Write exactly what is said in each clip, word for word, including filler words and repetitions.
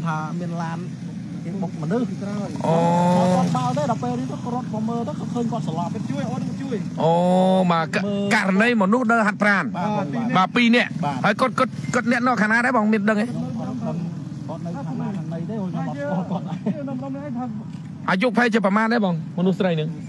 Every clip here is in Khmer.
thà miền Lan bọc mà nước Ồ bao đấy đập đi nó có có mơ nó khơi con sờ lọt chui ôi chui Ồ mà cả này một nút đơ hạt pran bà pi nè ấy con con con nè nó khả năng đấy bằng miền đông ấyอายุไพ่จะประมาณได้บ้างมนุษย์ไรหนึ่ง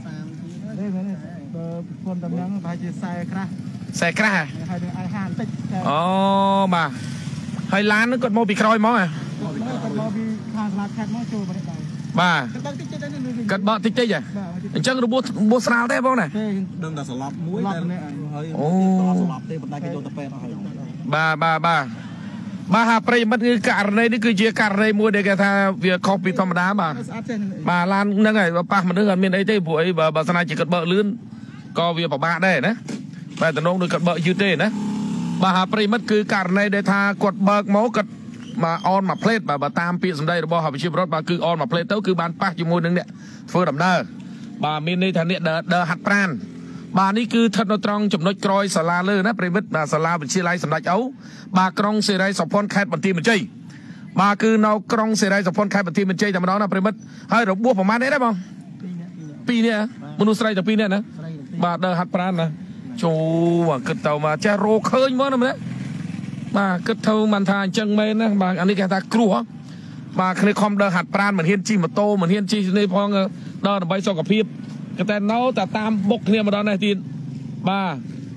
คนตำนังไปจะใส่คราใส่กระให้ไอ้ห่านติดอ๋อมาให้ร้านนึกกดโมบิครอยมั้งอ่ะกดโมบิทางร้านแคทมอโจมาได้มากดบอติ๊กติ๊กอ่ะจังรูบูบูสาวได้บ้างไหนดึงแต่สลับมุ้ยโอ้สลับเตะบันไดกิโลตะเปนบ้าบ้าบ้าบ้าหาปริมัดคือการในนี่คือเจียการในมวยเด็กท่าเวียคอปีธรรมดาบ้าบ้าร้านนั่งไงบ้าป้ามันนึกกันมีไอ้เต้ป่วยบ้าบ้าสนายจิกกดเบอร์ลื่นก็เวียปะบ้าได้นะบ้าแต่น้องดูกดเบอร์ยูเต้นะบ้าหาปริมัดคือการในเด็กท่ากดเบิร์กเมาส์กดมาออนมาเพลทบ้าบ้าตามปีสมได้หรือบ้าหาไปชิบรถบ้าคือออนมาเพลทเต้าคือบ้านป้าอยู่มวยหนึ่งเนี่ยเฟื่องดำเนินบ้ามีในทางเนี่ยเดอเดอหัดปราณบ้านนี้คือถนนตรองจำนวนกรอยสลาเลยนะปริมิตบ้าสลาเป็นชื่อไรสำนักเอาบ้ากรองเสรีสปอนแคทบันทีมันใจบ้าคือเรากรองเสรีสปอนแคทบันทีมันใจแต่มันน้องนะปริมิตให้เราบวกประมาณนี้ได้บ้างปีนี้มนุษย์ไรจากปีนี้นะบ้าเดอหัดปราณนะโจ้กึศเต่ามาจะโรเคยมั้งนะมันบ้ากึศเต่ามันทานจังเมนนะบ้าอันนี้แกตากลัวบ้าในคอมเดอหัดปราณเหมือนเฮียนจีมาโตเหมือนเฮียนจีในพองเดินไปสกับพีบแต่เนาแต่ตามบกเนี่ยมาดอนในทีนบ้า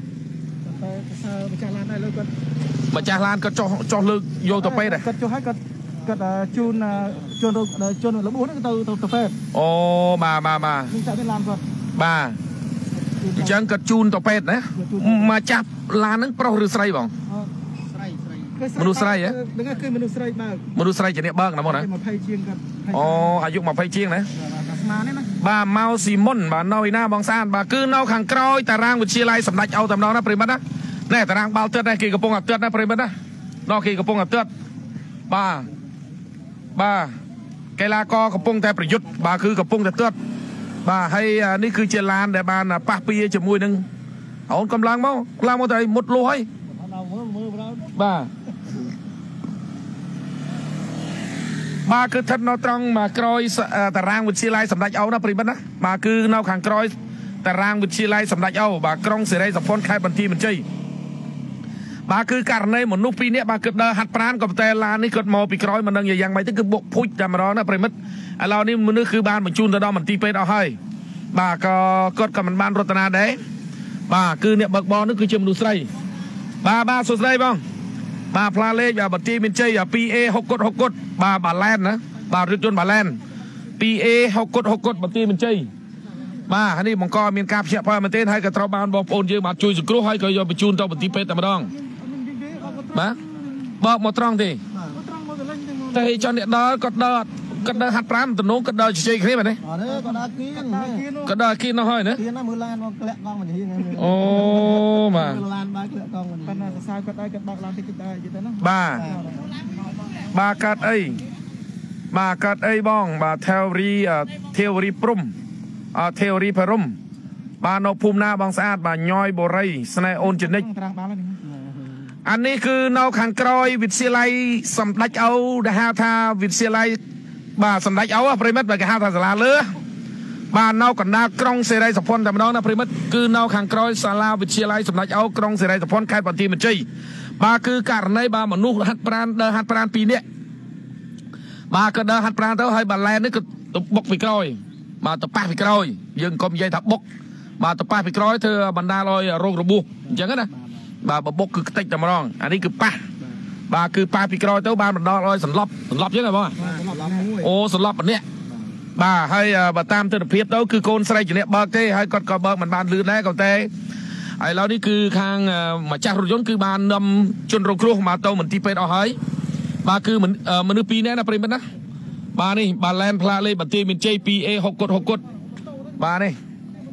มาจากร้านก็จ่อจ่อลึกโยตะเป้เลยก็จ่อให้ก็ก็จูนจูนจูนระบุนั่นก็ตัวตัวตะเป้โอ้มามามาจากที่ร้านก็บ้าจังก็จูนตะเป้นะมาจับร้านนั้นเปล่าหรือไซบ้างมนุษย์ไซอ่ะนั่นก็คือมนุษย์ไซบ้างมนุษย์ไซจะเนี่ยบ้างนะมั้งนะอ๋ออายุมาไพ่เชียงนะบ้าเมาซีมอนบ้าเนาอีน่าบางซานบ้าคือเนาขังกรอยแต่ร่างวิชีไลสำนักเอาตำนองนะปริมาณนะแน่แต่ร่างเบาเตือนได้กี่กระปงอัดเตือนนะปริมาณนะนอกกี่กระปงอัดเตือนบ้าบ้าไกลากอกระปงแต่ประยุทธ์บ้าคือกระปงแต่เตือนบ้าให้นี่คือเจริญแต่บ้านป้าปีจมูกหนึ่งเอากำลังมั้งกำลังมาแต่หมดโลให้บ้ามาคือทัดนอตรองมากรอยแต่รางวิชีไลสำนักเอานะปริบัตินะมาคือเนาขังกรอยแต่รางวิชีไลสำนักเอาบากรองเสรีสัพพนคายบันทีมันใจมาคือการในหมดนุปีนี้มาเกิดหัดปราณกับแต่ลานนี่เกิดมอปีกรอยมันดังอย่างยังไม่ถึงคือบกพุทธจำรอนะปริบัติเรานี่มันนึกคือบ้านเหมือนจูนตะดอมันตีเป็ดเอาให้มาก็เกิดกับมันบ้านรัตนาเด้มาคือเนี่ยบักบอลนึกคือเชื่อมดูไซบ้าบ้าสุดไซบ้างมาพลาเล่ยาบัตตีมินเจยาปีเอหกกดหกกดบาบาแลนนะบาริจนบาแลนปีเอหกกดหกกดบัตตีมินเจยมาอันนี้มังกรมีการเชียร์พอมันเต้นให้กับตราบานบอกโอนเยอะมาช่วยสุกรู้ให้ก็ยอมไปจูนตัวบัตตีเป็ดแต่มาดองมาบอกหมดตรองทีแต่จอนเนี่ยดอกดอดก็ได้หัดปรามตัวนู้นก็ได้เฉยๆแค่ไหนก็ได้กินน้อยเนอะโอ้มาบ้าบ้ากัดไอ้บ้ากัดไอ้บ้องบ้าเทวรีเทวรีปรุมเทวรีพรุมบ้านภูมินาบางสะอาดบ้านย้อยโบไรสไนโอนจินิกอันนี้คือเนาขังกรอยวิทยาลัยสำนักเอาดาฮาทาวิทยาลัยบ้าสำนักเอาอะปริมัดไปกับฮาทาสลาเลือบ้านเนากันนากรองเสรีสัพพนแต่น้องนะปริมัดคือเนาขังกรอยสลาวิทยาลัยสำนักเอากรองเสรีสัพพนใครปฏิบัติใจบ้าคือการในบ้ามนุษย์หัดปราณเดหัดปราณปีเนี้ยบ้าก็เดหัดปราณเท่าให้บ้านแลนนี่ก็ตบกไปกรอยมาตบป้าไปกรอยยังกลมใหญ่ทับบกมาตบป้าไปกรอยเธอบรรดาลอยโรคระบุอย่างนั้นนะบ้าบกคือเต็กแต่มาลองอันนี้คือป้าบ้าคือป้าไปกรอยเท่าบ้านบรรดาลอยสันลบสันลบยังไงบ้างโอ้สลับแบบเนี้ยบ้าให้บ้าตามเธอเพียบเต้าคือโกนใส่จีเนี้ยบ้าเต้ให้กอดกอดบ้ามันบานลื่นแล้วก็เต้ไอ้เรานี่คือทางมาจากรถยนต์คือบานนำจนโรงครัวมาเต้าเหมือนที่เป็นเอาให้บ้าคือเหมือนมนุษย์ปีนี้นะปริมาณนะบ้านี่บ้านแลนพลาเลยบัตตีมินเจปีเอหกกดหกกดบ้านี่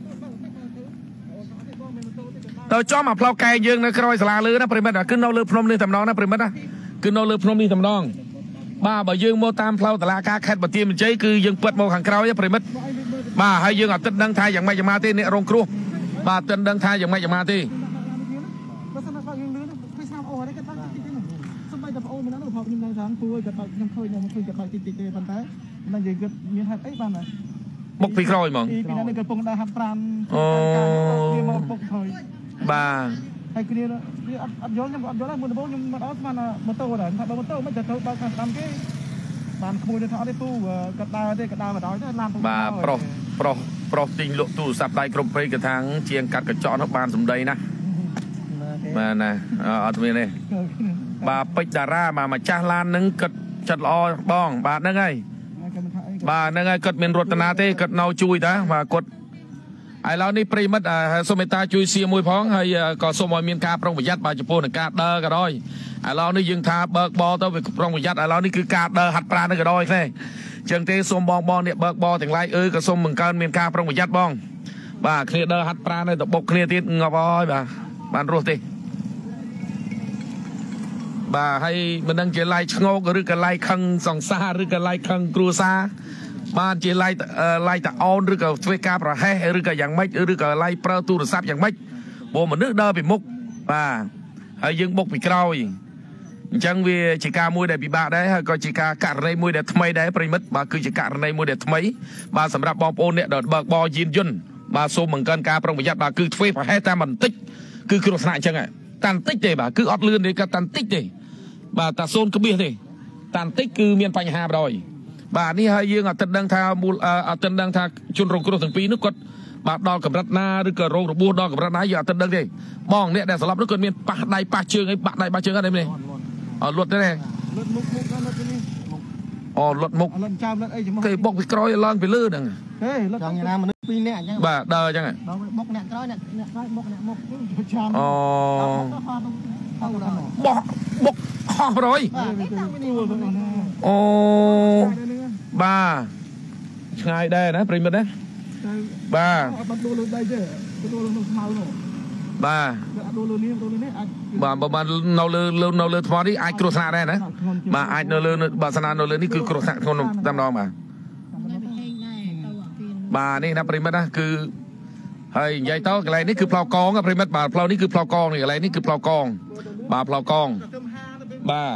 เราจ้อมาพลาแกยืงนะครอยสลาเลยนะปริมาณนะขึ้นเราเลือพนมนี่ทำนองนะปริมาณนะขึ้นเราเลือพนมนี่ทำนองบ้าบ่ยืงโมตามพลาตลาดการแคดบัตตีมินเจคือยังเปิดโมขังครอยปริมาณบ้าให้ยืงอัดตึ้งดังไทยอย่างไม่จะมาที่เนี่ยโรงครัวบ้าตึ้งดังไทยอย่างไม่จะมาที่บមួយក៏ដល់ខ្ញុំឃើញខ្ញុំឃើញក៏ដល់តិចតិចទេប៉ុន្តែនឹងនិយាយគាត់មានហេតុអីបានហើយបុកពីក្រោយហ្មងពីនេះកំពុងដើរហាត់ប្រាណអូវាមកបុកហើយបាទហើយគ្នាវាអត់អត់យល់ខ្ញុំអត់យល់ហើយមុនដំបូងខ្ញុំមកដល់ស្មានម៉ូតូដែរថាបើម៉ូតូមិនទៅទៅដល់ខាងស្ដាំគេបានក្មួយទៅថាអត់ទេពូគាត់ដើរទេគាត់ដើរបណ្ដោយទៅឡានបាទប្រុសប្រុសប្រុសទិញលក់ទូរស័ព្ទដៃគ្រប់ព្រៃក៏ថាងជាងកាត់កញ្ចក់នោះបានសម្ដីណាបាទណាអត់មានទេបាទពេជ្រតារាបាទម្ចាស់ឡាននឹងគាត់ចិត្តល្អបងបាទហ្នឹងហើយបាទហ្នឹងហើយគាត់មានរតនាទេគាត់នៅជួយតាបាទគាត់ឥឡូវនេះប្រិមិត្តសូមមេត្តាជួយសៀមួយផងហើយក៏សូមឲ្យមានការប្រុងប្រយ័ត្នបាទចំពោះនឹងការដើរក៏ដោយឥឡូវនេះយើងថាបើកបរទៅវាប្រុងប្រយ័ត្នឥឡូវនេះគឺការដើរហាត់ប្រាណនឹងក៏ដោយទេអញ្ចឹងទេសូមបងបងនេះបើកបរទាំងឡាយអឺក៏សូមបង្កើនមានការប្រុងប្រយ័ត្នបងបាទគ្នាដើរហាត់ប្រាណទៅបុកគ្នាទៀតងាប់ហើយបាទបានរស់ទេបាទហើយមិនដឹងជាឡាយឆ្ងោកឬក៏ឡាយខឹងសង្សារឬក៏ឡាយខឹងគ្រួសារបានជាឡាយឡាយតាអូនឬក៏ធ្វើការប្រហែសឬក៏យ៉ាងម៉េចឬក៏ឡាយប្រើទូរស័ព្ទយ៉ាងម៉េចព្រោះមនុស្សដើរពីមុខបាទហើយយើងបុកពីក្រោយអញ្ចឹងវាជាការមួយដែលពិបាកដែរហើយក៏ជាការករណីមួយដែលថ្មីដែរប្រិមិត្តបាទគឺជាករណីមួយដែលថ្មីបាទសម្រាប់បងប្អូនអ្នកដែលបើកបរយានយន្តបាទសូមបង្កើនការប្រុងប្រយ័ត្នបាទគឺធ្វើប្រហែសតែបន្តិចគឺគ្រោះថ្នាក់អញ្ចឹងតែបន្តិចទេបាទគឺអត់លឿនទេក៏តែបន្តិចទេបាទតាសូនក្បៀសទេតាបន្តិចគឺមានបញ្ហាបដ ாய் បាទនេះហើយយើងអត់ដឹងថាមូលអត់ដឹងថាជនរងគ្រោះទាំងពីរនោះគាត់បាទដល់កម្រិតណាឬក៏រងរបួសដល់កម្រិតណាយើងអត់ដឹងទេបងអ្នកដែលស្លាប់នោះគាត់មានប៉ះដៃប៉ះជើងអីបាក់ដៃបាក់ជើងអត់ទេអត់លុតទេលុតមុខមុខលុតនេះអូលុតមុខលុតចាំលុតអីចាំគេបុកពីក្រោយឡើងពីលើហ្នឹងហេលុតចង់ណាមនុស្សពីរនាក់អញ្ចឹងបាទដើរអញ្ចឹងដល់បុកអ្នកក្រោយអ្នកអ្នកក្រោយបុកអ្នកមុខចាំអូបោះបុកហោះប្រយអូបាទឆ្ងាយដែរណាប្រិមិត្តណាបាទអត់ដូរលើដៃទេដូរលើស្មៅនោះបាទអត់ដូរលើនេះដូរលើនេះអាចបាទបើនៅលើនៅលើថ្មនេះអាចគ្រោះថ្នាក់ដែរណាបាទអាចនៅលើបើស្នានៅលើនេះគឺគ្រោះថ្នាក់ធ្ងន់តែម្ដងបាទបាទនេះណាប្រិមិត្តណាគឺហើយនិយាយទៅកន្លែងនេះគឺផ្លូវកងប្រិមិត្តបាទផ្លូវនេះគឺផ្លូវកងនេះកន្លែងនេះគឺផ្លូវកងបាទផ្លូវកងបាទ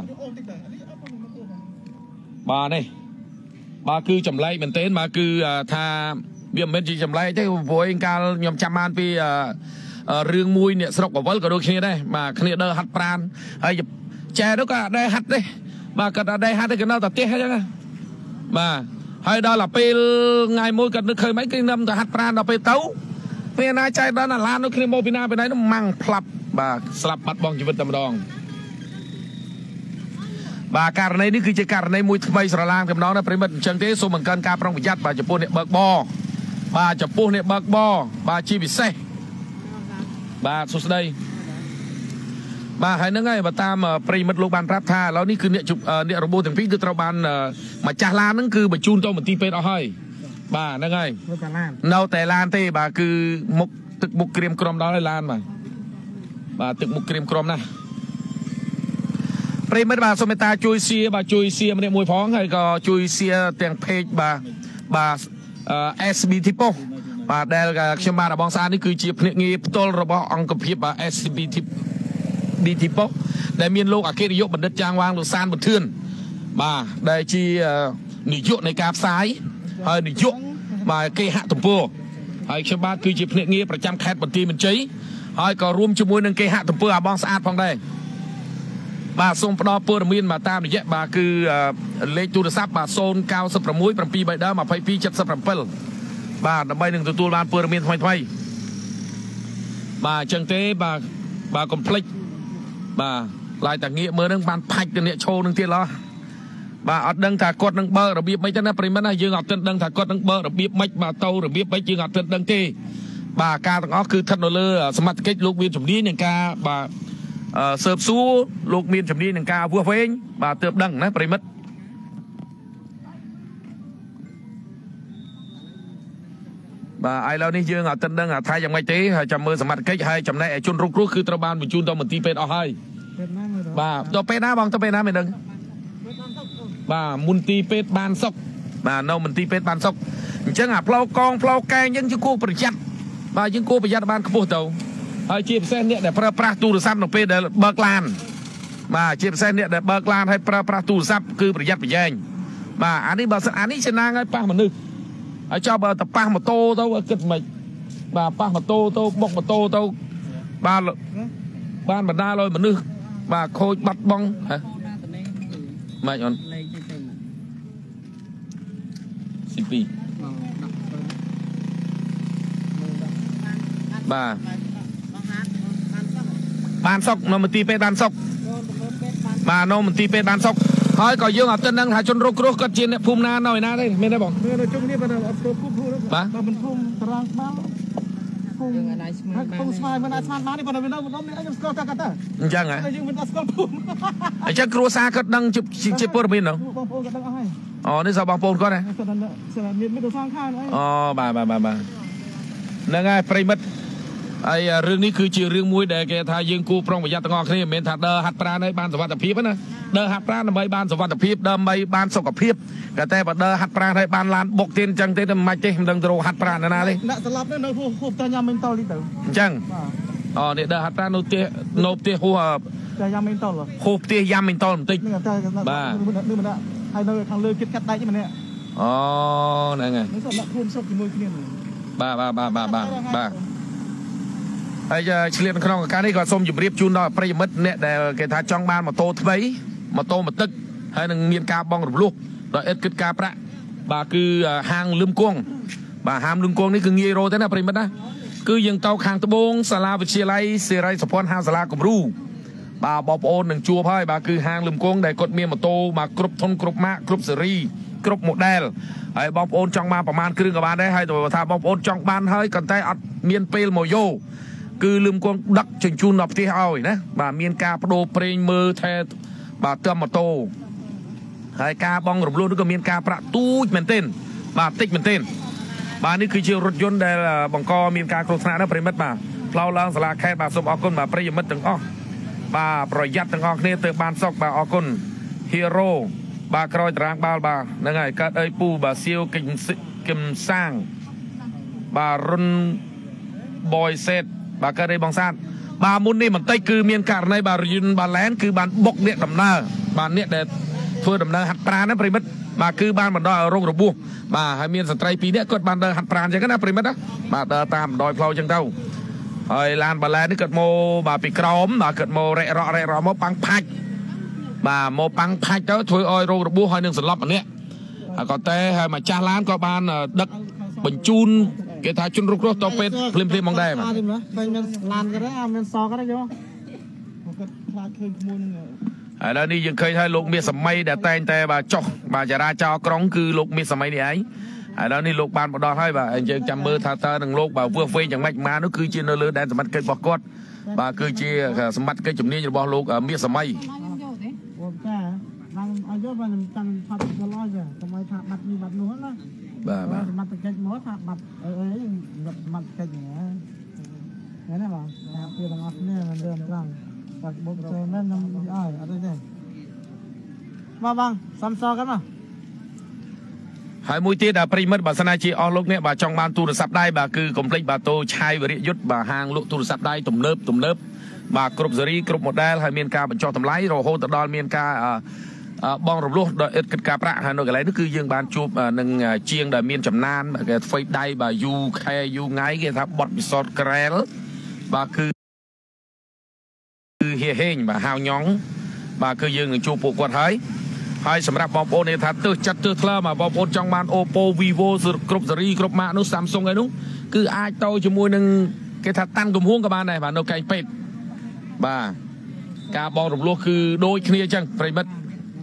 បាទនេះបាទគឺចម្លែកមែនទែនបាទគឺថាវាមិនមែនជាចម្លែកទេព្រោះឯងកាលខ្ញុំចាំបានពីរឿងមួយអ្នកស្រុកកវលក៏ដូចគ្នាដែរបាទគ្នាដើរហាត់ប្រាណហើយចែទៅក៏ដែរហាត់ទេបាទក៏ដែរហាត់ទេក៏នៅតែផ្ទះអញ្ចឹងបាទហើយដល់ទៅពេលថ្ងៃមួយក៏នឹកឃើញមិនគេនឹមទៅហាត់ប្រាណដល់ពេលទៅពេលណាចែដល់អាឡាននោះគ្នាមកពីណាពីណៃនោះម៉ាំងផ្លាប់បាទស្លាប់បាត់បង់ជីវិតតែម្ដងបាទករណីនេះគឺជាករណីមួយថ្មីស្រឡាងតែម្ដងណាប្រិមិត្តអញ្ចឹងទេសូមបង្កើនការប្រុងប្រយ័ត្នបាទចំពោះអ្នកបើកបរបាទចំពោះអ្នកបើកបរបាទជាពិសេសបាទសួស្ដីបាទហើយហ្នឹងហើយបើតាមប្រិមិត្តលោកបានប្រាប់ថាឥឡូវនេះគឺអ្នកអ្នករបួសទាំងពីរគឺត្រូវបានម្ចាស់ឡានហ្នឹងគឺបញ្ជូនទៅមន្ទីរពេទ្យអស់ហើយបាទហ្នឹងហើយនៅតែឡានទេបាទគឺមុខទឹកមុខក្រៀមក្រំដល់ហើយឡានបាទបាទទឹកមុខក្រៀមក្រំណាស់ប្រិមិត្តបាទសូមមេត្តាជួយសៀបាទជួយសៀម្នាក់មួយផងហើយក៏ជួយសៀទាំងเพจបាទបាទ เอส บี ទីប៉ុសបាទដែលខ្ញុំបាទបងស្អាតនេះគឺជាភ្នាក់ងារផ្ទាល់របស់អង្គភាពបាទ เอส บี ទីប៉ុសដែលមានលោកអគ្គនាយកបណ្ឌិតចាងវាងលោកសានប៊ុនធឿនបាទដែលជានាយកនៃការផ្សាយហើយនាយកបាទគេហទំព័រហើយខ្ញុំបាទគឺជាភ្នាក់ងារប្រចាំខេត្តបន្ទាយមានជ័យហើយក៏រួមជាមួយនឹងគេហទំព័រអាបងស្អាតផងដែរបាទសូមផ្ដល់ព័ត៌មានមកតាមរយៈបាទគឺលេខទូរស័ព្ទបាទศูนย์ เก้า หก เจ็ด เจ็ด สอง ยี่สิบ เจ็ด เจ็ด បាទដើម្បីនឹងទទួលបានព័ត៌មានថ្មីថ្មីបាទអញ្ចឹងទេបាទបាទកុំភ្លេចបាទឡាយតាងាកមើលនឹងបានផាច់ទៅអ្នកឈោនឹងទៀតឡោះបាទអត់ដឹងថាគាត់នឹងបើករបៀបម៉េចទេណាប្រិមត្តណាយើងអត់ទាន់ដឹងថាគាត់នឹងបើករបៀបម៉េចបាទទៅរបៀបម៉េចយើងអត់ទាន់ដឹងទេបាទការទាំងអស់គឺស្ថិតនៅលើសមត្ថកិច្ចលោកមានជំនាញនឹងការបាទសើបសួរលោកមានជំនាញនឹងការវាស់វែងបាទទើបដឹងណាប្រិមិត្តបាទឥឡូវនេះយើងអត់ទាន់ដឹងថាយ៉ាងម៉េចទេហើយចាំមើលសមត្ថកិច្ចហើយចំណែកឲ្យជនរងគ្រោះគឺត្រូវបានបញ្ជូនទៅមន្ទីរពេទ្យអស់ហើយបាទទៅពេទ្យណាបងទៅពេទ្យណាមិនដឹងបាទមន្ទីរពេទ្យបានសុខបាទនៅមន្ទីរពេទ្យបានសុខអញ្ចឹងអាផ្លូវកងផ្លូវកែងយើងជាគួរប្រយ័ត្នបាទយើងគួរប្រយ័ត្នបានខ្ពស់ទៅហើយជាពិសេសអ្នកដែលប្រើប្រាស់ទូរស័ព្ទនៅពេលដែលបើកឡានបាទជាពិសេសអ្នកដែលបើកឡានឲ្យប្រើប្រាស់ទូរស័ព្ទគឺប្រយ័ត្នប្រយែងបាទអានេះបើសិនអានេះចំណាងឲ្យប៉ះមនុស្សហើយចុះបើទៅប៉ះម៉ូតូទៅគិតមិនបាទប៉ះម៉ូតូទៅបុកម៉ូតូទៅបាទបានបណ្ដាលឲ្យមនុស្សបាទខូចបាត់បង់ហ៎ម៉េចអូនស៊ីពីបាទបានសុកនៅមន្ទីរពេទ្យបានសុកបាទនៅមន្ទីរពេទ្យបានសុកហើយក៏យើងអត់ទាន់ដឹងថាជនរងគ្រោះគាត់ជាអ្នកភូមិណានៅឯណាទេមានទេបងមាននៅជុំនេះបើអត់ស្គាល់ភូមិភូមិបាទមិនភូមិតារាងស្មារភូមិយើងអាចស្មានភូមិស្មារមិនអាចស្មានបានទេបើនៅនៅខ្ញុំស្គាល់កាត់តាអញ្ចឹងហ៎យើងមិនអត់ស្គាល់ភូមិអញ្ចឹងគ្រួសារគាត់ដឹងជាព័ត៌មានហ្នឹងបងប្អូនគាត់ដឹងអស់ហើយអូនេះសោះបងប្អូនគាត់ហ៎គាត់មានមានទៅសងខាងអីអូបាទបាទបាទហ្នឹងហើយប្រិមិត្តហើយរឿងនេះគឺជារឿងមួយដែលគេថាយើងគួរប្រុងប្រយ័ត្នទាំងអស់គ្នាមិនមែនថាដើរហាត់ប្រាណឲ្យបានសុវត្ថិភាពណាដើរហាត់ប្រាណដើម្បីបានសុវត្ថិភាពដើម្បីបានសុខភាពក៏តែបើដើរហាត់ប្រាណឲ្យបានឡានបុកទៀតអញ្ចឹងទេតែមិនម៉េចទេមិនដឹងទៅរកហាត់ប្រាណណាទេដាក់ស្លាប់នៅហួសហួសតែញ៉ាំមិនតលនេះទៅអញ្ចឹងអូនេះដើរហាត់ប្រាណនៅផ្ទះនៅផ្ទះហួសតែញ៉ាំមិនតលហួសផ្ទះយ៉ាំមិនតលបន្តិចបាទនេះមិនដាក់ហើយនៅខាងលើគិតកាត់ដាច់ម្នាក់អូហ្នឹងហើយនេះសម្រាប់ភូមិសុខជាមួយគ្នាបាទបាទបាទបាទបាទហើយឆ្លៀតក្នុងឱកាសនេះក៏សូមជម្រាបជូនដល់ប្រិយមិត្តអ្នកដែលគេថាចង់បានម៉ូតូថ្មីម៉ូតូមួយទឹកហើយនឹងមានការបង់រំលោះដល់ឥតគិតការប្រាក់បាទគឺហាងលឹមគង់បាទហាងលឹមគង់នេះគឺងាយរកទេណាប្រិយមិត្តណាគឺយើងទៅខាងត្បូងសាលាវិទ្យាល័យសេរីសុភ័ណ្ឌហាងសាលាគំរូបាទបងប្អូននឹងជួបហើយបាទគឺហាងលឹមគង់ដែលគាត់មានម៉ូតូបាទគ្រប់ធុនគ្រប់ម៉ាកគ្រប់ស៊េរីគ្រប់ model ហើយបងប្អូនចង់បានប្រមាណគ្រឿងក៏បានដែរហើយទៅថាបងប្អូនចង់បានហើយក៏តែអត់មានពេលមកយោគឺលឹមគង់ដឹកជញ្ជូនដល់ផ្ទះឲ្យណាបាទមានការបដូរប្រេងមើលថែបាទទើបម៉ូតូហើយការបងរំលោះនោះក៏មានការប្រាក់ទូចមែនទែនបាទតិចមែនទែនបាទនេះគឺជារថយន្តដែលបង្កមានការគ្រោះថ្នាក់ណាប្រិមិត្តបាទផ្លូវឡើងសាលាខេត្តបាទសូមអរគុណបាទប្រិមិត្តទាំងអស់បាទប្រយ័ត្នទាំងអស់គ្នាទៅបានសុខបាទអរគុណ Hero បាទក្រោយតារាងបាល់បាទហ្នឹងហើយកើតអើយពូបាទសៀវគិញគឹមសាងបាទរុន boy set បាទកើតអីបងសាទបាទមុននេះបន្តិចគឺមានករណីបាទយន្តបាឡែនគឺបានបុកអ្នកដំណើរបាទអ្នកដែលធ្វើដំណើរហាត់ប្រាណណាប្រិមិត្តបាទគឺបានបណ្ដោយឲ្យរងរបួសបាទហើយមានស្ត្រីពីរនាក់គាត់បានដើរហាត់ប្រាណអញ្ចឹងណាប្រិមិត្តណាបាទដើរតាមបណ្ដោយផ្លូវអញ្ចឹងទៅហើយឡានបាឡែននេះគាត់មកបាទពីក្រោមបាទគាត់មករែករ៉ករែករ៉មកប៉ាំងផាច់បាទមកប៉ាំងផាច់ទៅធ្វើឲ្យរងរបួសហើយនឹងសន្លប់ម្នាក់ហើយក៏តែហើយម្ចាស់ឡានក៏បានដឹកបញ្ជូនគេថាជនរងគ្រោះទៅពេទ្យភ្លាមភ្លាមមកដែរបាទតែមានឡានក៏ដែរមានសក៏ដែរយកគាត់ខ្លាចឃើញក្មួយនឹងឥឡូវនេះយើងឃើញហើយលោកមាសសម័យដែលតែងតែបាទចុះបាទចរាចរណ៍ក្រុងគឺលោកមាសសម័យនេះឯងឥឡូវនេះលោកបានបដោះហើយបាទយើងចាំមើលថាតើនឹងលោកបាទវើវែងយ៉ាងម៉េចមកនោះគឺជានៅលើដែនសម្បត្តិកិច្ចរបស់គាត់បាទគឺជាសម្បត្តិកិច្ចជំនាញរបស់លោកមាសសម័យបងចាបានឲ្យយកបានចាំផាត់ទៅឡើយចាកុំឲ្យថាបាត់នេះបាត់នោះណាបាទបាទសម្បត្តិកិច្ចមកថាបាត់អីអីសម្បត្តិកិច្ចហ្នឹងហ្នឹងណាបងថាពីទាំងអស់គ្នាមិនរឿងត្រង់បាត់បុកចូលមែនខ្ញុំអើយអត់ទេមកបងសំសกันមកហើយមួយទៀតប្រិមិត្តបើសិនជាអស់លោកអ្នកបាទចង់បានទូរស័ព្ទដៃបាទគឺកុំភ្លេចបាទតូឆាយវិរិយយុទ្ធបាទហាងលក់ទូរស័ព្ទដៃទំនើបទំនើបបាទគ្រប់ស៊េរីគ្រប់ model ហើយមានការបញ្ចុះតម្លៃរហូតទៅដល់មានការបងរំលោះដល់ឥតគិតការប្រាក់ហើយនៅកន្លែងនេះគឺយើងបានជួបនឹងជាងដែលមានចំណានគេធ្វើដៃបាទយូខែយូថ្ងៃគេថាបត់ពិសោធន៍ក្រែលបាទគឺគឺហៀហេងបាទហៅញ៉ងបាទគឺយើងនឹងជួបពួកគាត់ហើយហើយសម្រាប់បងប្អូននេះថាទើសចិត្តទើសថ្លើមបងប្អូនចង់បាន Oppo Vivo គ្រប់ស៊េរីគ្រប់ម៉ាកនោះ Samsung ឯនោះគឺអាចទៅជាមួយនឹងគេថាតាន់កំហួងក៏បានដែរបាទនៅកែងពេទ្យបាទការបងរំលោះគឺដូចគ្នាអញ្ចឹងប្រិមិត្ត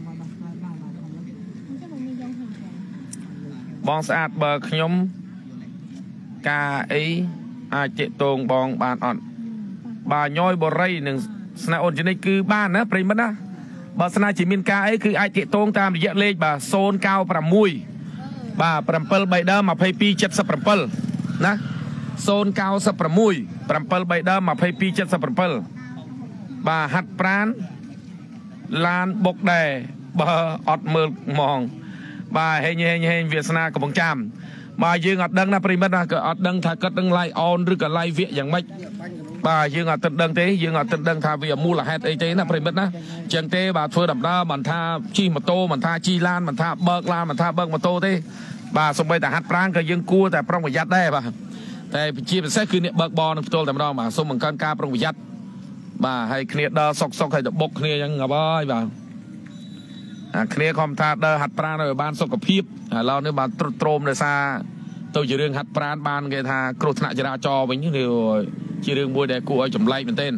បងស្អាតបើខ្ញុំការអីអាចតាកតងបងបានអត់បាទញយបរិយនឹងស្នេហ៍អូនជនិចគឺបានណាប្រិមិត្តណាបើស្នេហ៍ជាមានការអីគឺអាចតាកតងតាមរយៈលេខបាទศูนย์ เก้า หกបាទ seven 3ដើម twenty-two seventy-sevenណាศูนย์ เก้า หก seven 3ដើម twenty-two seventy-sevenបាទហាត់ប្រាណឡានបុកដែរបើអត់មើលហ្មងបាទហេងហេងហេងវាសនាកំពង់ចាមបាទយើងអត់ដឹងណាប្រិមិត្តណាក៏អត់ដឹងថាគាត់នឹង live on ឬក៏ live វាយ៉ាងម៉េច bà dương ở tận đằng thế dương ở tận đằng thà vì mua là hết ấy thế là phải biết na chẳng thế bà thôi đập ra mình tha chi mà tô mình tha chi lan mình tha bơ lan mình tha bơ mà tô thế bà xong bây giờ hát prang cái dương cuaแต่prongประหยัดได้bàแต่ชีพเซ็กคือเนี่ยเบิกบอลตัวแต่ไม่ต้องมาส่งเหมือนกันการประหยัดบ่าให้เคลียร์ดอซอกซอกให้บกเคลียร์ยังไงบ้างบ่าเคลียร์คอมทาเดอหัดปราณในบ้านสกปรกเราเนี่ยบ้านตรมเลยซาตัวจีเรื่องหัดปราณบ้านเกทากรุธนาจราจรเป็นยังไงจีเรื่องบัวแดกกูไอ้จุ่มไล่เป็นเต้น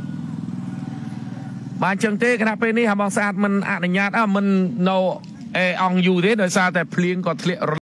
บ้านเชิงเต้ขณะเป็นนี่ฮะบางศาสตร์มันอนุญาตอ่ะมันโนเออองอยู่เด้โดยซาแต่เพลียงก็เคลียร์